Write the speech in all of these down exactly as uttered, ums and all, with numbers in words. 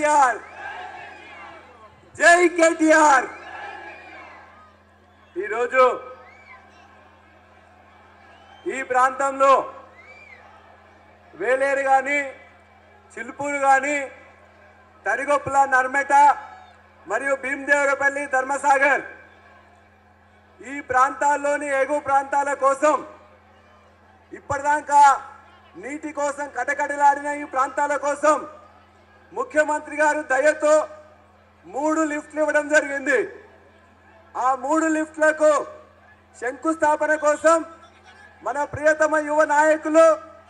కేటీఆర్ జై కేటీఆర్ ఈరోజు ఈ ప్రాంతంలో వేలేరు కానీ చిలుపూరు కానీ తరిగొప్పల నర్మెట మరియు భీమదేవరపల్లి ధర్మసాగర్ ఈ ప్రాంతాల్లోని ఎగువ ప్రాంతాల కోసం ఇప్పటిదాకా నీటి కోసం కటకటలాడిన ఈ ప్రాంతాల కోసం ముఖ్యమంత్రి గారు దయతో మూడు లిఫ్ట్లు ఇవ్వడం జరిగింది. ఆ మూడు లిఫ్ట్లకు శంకుస్థాపన కోసం మన ప్రియతమ యువ నాయకులు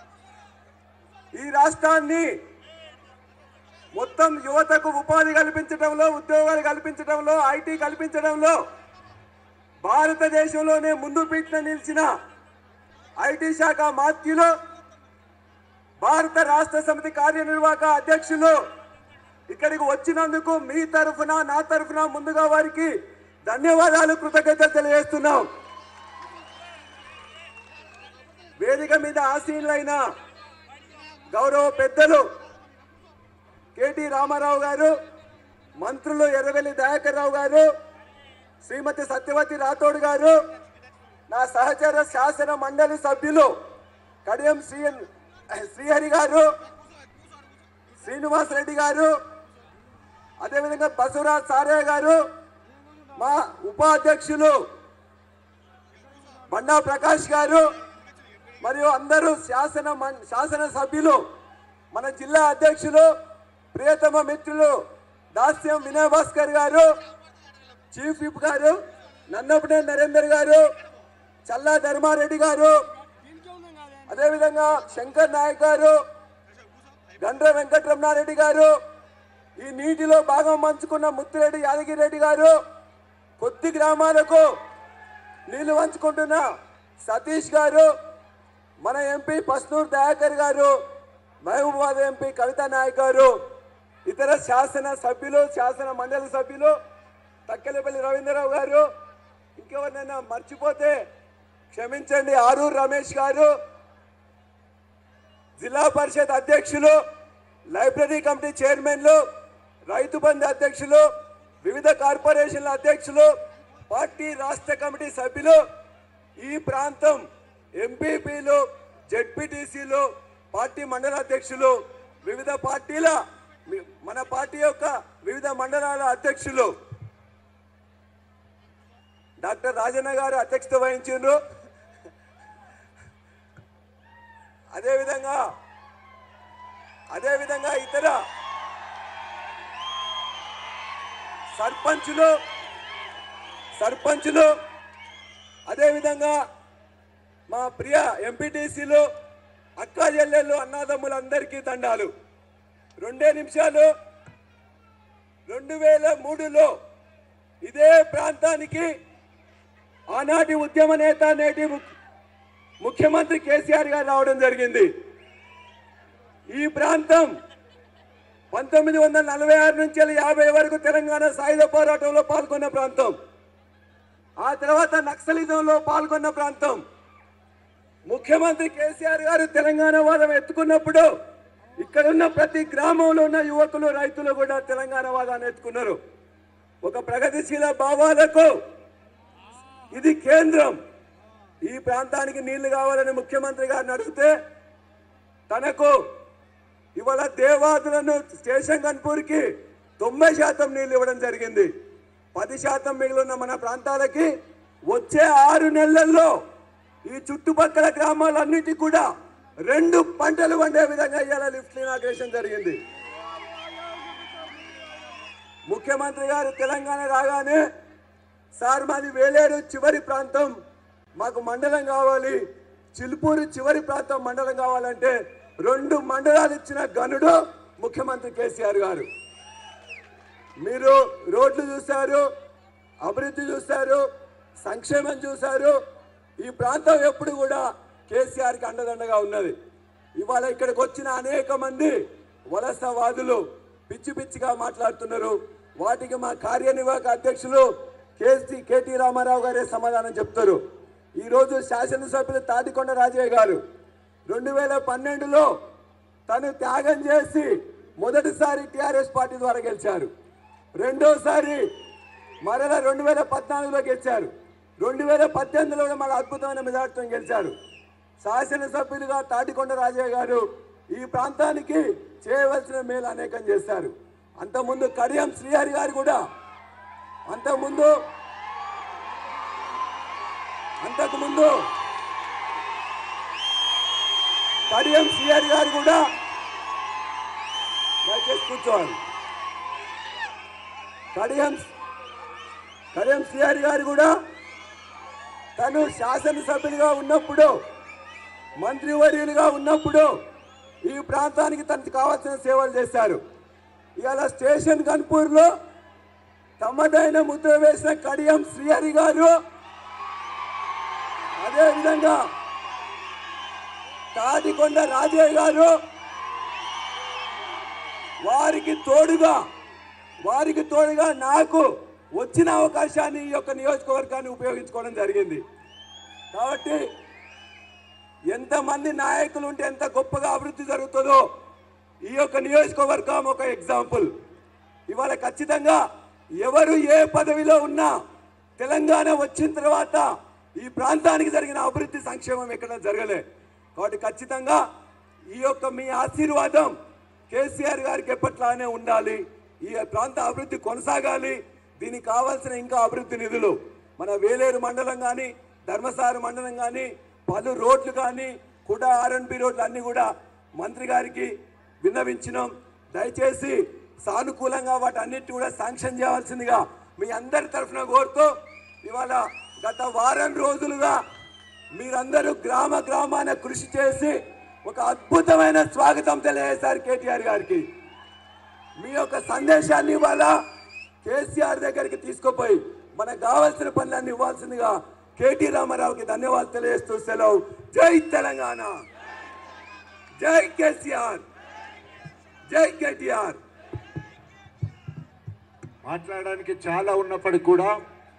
ఈ రాష్ట్రాన్ని మొత్తం యువతకు ఉపాధి కల్పించడంలో, ఉద్యోగాలు కల్పించడంలో, ఐటీ కల్పించడంలో భారతదేశంలోనే ముందు పీఠన నిలిచిన ఐటీ శాఖ మాత్యులు, భారత రాష్ట్ర సమితి కార్యనిర్వాహక అధ్యక్షులు ఇక్కడికి వచ్చినందుకు మీ తరఫున నా తరఫున ముందుగా వారికి ధన్యవాదాలు, కృతజ్ఞతలు తెలియజేస్తున్నాం. వేదిక మీద ఆసీనులైన గౌరవ పెద్దలు కేటీ రామారావు గారు, మంత్రులు ఎర్రవెల్లి దయాకర్ రావు గారు, శ్రీమతి సత్యవతి రాథోడ్ గారు, నా సహచర శాసన మండలి సభ్యులు కడియం శ్రీ శ్రీహరి గారు, శ్రీనివాస్ రెడ్డి గారు, అదేవిధంగా బసవరాజ్ సారయ్య గారు, మా ఉపాధ్యక్షులు బండా ప్రకాష్ గారు మరియు అందరూ శాసన శాసన సభ్యులు, మన జిల్లా అధ్యక్షులు ప్రియతమ మిత్రులు దాస్యం వినయ్ భాస్కర్ గారు, చీఫ్ విప్ గారు నన్నపనే నరేందర్ గారు, చల్లా ధర్మారెడ్డి గారు, అదేవిధంగా శంకర్ నాయక్ గారు, గండ్ర వెంకటరమణారెడ్డి గారు, ఈ నీటిలో భాగం పంచుకున్న ముత్తిరెడ్డి యాదగిరి రెడ్డి గారు, కొద్ది గ్రామాలకు నీళ్లు పంచుకుంటున్న సతీష్ గారు, మన ఎంపీ పస్నూర్ దయాకర్ గారు, మహబూబాబాద్ ఎంపీ కవితా నాయక్ గారు, ఇతర శాసన సభ్యులు, శాసన మండలి సభ్యులు తక్కెలపల్లి రవీంద్రరావు గారు, ఇంకెవరినైనా మర్చిపోతే క్షమించండి, ఆరూరు రమేష్ గారు, జిల్లా పరిషత్ అధ్యక్షులు, లైబ్రరీ కమిటీ చైర్మన్లు, రైతు బంధు అధ్యక్షులు, వివిధ కార్పొరేషన్ల అధ్యక్షులు, పార్టీ రాష్ట్ర కమిటీ సభ్యులు, ఈ ప్రాంతం ఎంపీపీలు, జెడ్పీటీసీలు, పార్టీ మండల అధ్యక్షులు, వివిధ పార్టీల మన పార్టీ యొక్క వివిధ మండలాల అధ్యక్షులు, డాక్టర్ రాజన్న గారు అధ్యక్షత వహించారు. అదేవిధంగా అదేవిధంగా ఇతర సర్పంచులు సర్పంచులు అదేవిధంగా మా ప్రియ ఎంపీటీసీలు, అక్కా చెల్లెళ్ళు, అన్నాదమ్ములందరికీ దండాలు. రెండే నిమిషాలు. రెండు వేల మూడులో ఇదే ప్రాంతానికి ఆనాటి ఉద్యమ నేత, నేటి ముఖ్యమంత్రి కేసీఆర్ గారు రావడం జరిగింది. ఈ ప్రాంతం పంతొమ్మిది వందల నలభై ఆరు నుంచి యాభై వరకు తెలంగాణ సాయుధ పోరాటంలో పాల్గొన్న ప్రాంతం. ఆ తర్వాత నక్సలిజంలో పాల్గొన్న ప్రాంతం. ముఖ్యమంత్రి కేసీఆర్ గారు తెలంగాణ వాదం ఎత్తుకున్నప్పుడు ఇక్కడ ఉన్న ప్రతి గ్రామంలో ఉన్న యువకులు, రైతులు కూడా తెలంగాణ వాదాన్ని ఎత్తుకున్నారు. ఒక ప్రగతిశీల భావాలకు ఇది కేంద్రం. ఈ ప్రాంతానికి నీళ్లు కావాలని ముఖ్యమంత్రి గారిని అడిగితే తనకు ఇవాళ దేవాదులను స్టేషన్ కన్పూర్కి తొంభై శాతం నీళ్లు ఇవ్వడం జరిగింది. పది శాతం మిగిలిన మన ప్రాంతాలకి వచ్చే ఆరు నెలల్లో ఈ చుట్టుపక్కల గ్రామాలన్నిటికీ కూడా రెండు పంటలు వండే విధంగా ఇవాళ లిఫ్ట్ ఇనాగ్రేషన్ జరిగింది. ముఖ్యమంత్రి గారు తెలంగాణ రాగానే సార్ మాది వేలేరు చివరి ప్రాంతం, మాకు మండలం కావాలి, చిలుపూరు చివరి ప్రాంతం మండలం కావాలంటే రెండు మండలాలు ఇచ్చిన గనుడు ముఖ్యమంత్రి కేసీఆర్ గారు. మీరు రోడ్లు చూశారు, అభివృద్ధి చూశారు, సంక్షేమం చూశారు. ఈ ప్రాంతం ఎప్పుడు కూడా కేసీఆర్కి అండదండగా ఉన్నది. ఇవాళ ఇక్కడికి వచ్చిన అనేక మంది వలసవాదులు పిచ్చి పిచ్చిగా మాట్లాడుతున్నారు. వాటికి మా కార్యనిర్వాహక అధ్యక్షులు కేసీ కేటీ రామారావు గారే సమాధానం చెప్తారు. ఈరోజు శాసనసభ్యులు తాటికొండ రాజయ్య గారు రెండు వేల పన్నెండులో తను త్యాగం చేసి మొదటిసారి టీఆర్ఎస్ పార్టీ ద్వారా గెలిచారు. రెండోసారి మరలా రెండు వేల పద్నాలుగులో గెలిచారు. రెండు వేల పద్దెనిమిదిలో కూడా మన అద్భుతమైన మెజార్టీతో గెలిచారు. శాసనసభ్యులుగా తాటికొండ రాజయ్య గారు ఈ ప్రాంతానికి చేయవలసిన మేలు అనేకం చేశారు. అంతకుముందు కడియం శ్రీహరి గారు కూడా అంతకుముందు అంతకుముందు కడియం శ్రీహరి గారు కూడా దయచేసి కూర్చోవాలి. కడియం కడియం శ్రీహరి గారు కూడా తను శాసనసభ్యులుగా ఉన్నప్పుడు మంత్రివర్యులుగా ఉన్నప్పుడు ఈ ప్రాంతానికి తనకు కావాల్సిన సేవలు చేశారు. ఇవాళ స్టేషన్ కన్పూర్లో తమదైన ముద్ర వేసిన కడియం శ్రీహరి గారు అదేవిధంగా తాటికొండ రాజయ్య గారు వారికి తోడుగా వారికి తోడుగా నాకు వచ్చిన అవకాశాన్ని ఈ యొక్క నియోజకవర్గాన్ని ఉపయోగించుకోవడం జరిగింది. కాబట్టి ఎంతమంది నాయకులు ఉంటే ఎంత గొప్పగా అభివృద్ధి జరుగుతుందో ఈ యొక్క నియోజకవర్గం ఒక ఎగ్జాంపుల్. ఇవాళ ఖచ్చితంగా ఎవరు ఏ పదవిలో ఉన్నా తెలంగాణ వచ్చిన తర్వాత ఈ ప్రాంతానికి జరిగిన అభివృద్ధి సంక్షేమం ఎక్కడ జరగలే. కాబట్టి ఖచ్చితంగా ఈ యొక్క మీ ఆశీర్వాదం కేసీఆర్ గారికి ఎప్పట్లానే ఉండాలి. ఈ ప్రాంత అభివృద్ధి కొనసాగాలి. దీనికి కావాల్సిన ఇంకా అభివృద్ధి నిధులు మన వేలేరు మండలం కానీ ధర్మసార మండలం కానీ పలు రోడ్లు కానీ కూడా ఆర్ఎన్బి రోడ్లు అన్నీ కూడా మంత్రి గారికి విన్నవించినాం. దయచేసి సానుకూలంగా వాటి అన్నిటి కూడా శాంక్షన్ చేయాల్సిందిగా మీ అందరి తరఫున కోరుతూ ఇవాళ గత వారం రోజులుగా మీరందరూ గ్రామ గ్రామాన కృషి చేసి ఒక అద్భుతమైన స్వాగతం తెలియజేశారు కేటీఆర్ గారికి. మీ యొక్క సందేశాన్ని ఇవాళ కేసీఆర్ దగ్గరికి తీసుకుపోయి మనకు కావాల్సిన పనులన్నీ ఇవ్వాల్సిందిగా కేటీ రామారావుకి ధన్యవాదాలు తెలియజేస్తూ సెలవు. జై తెలంగాణ, జై కేసీఆర్, జై కేటీఆర్. మాట్లాడడానికి చాలా ఉన్నప్పటికీ కూడా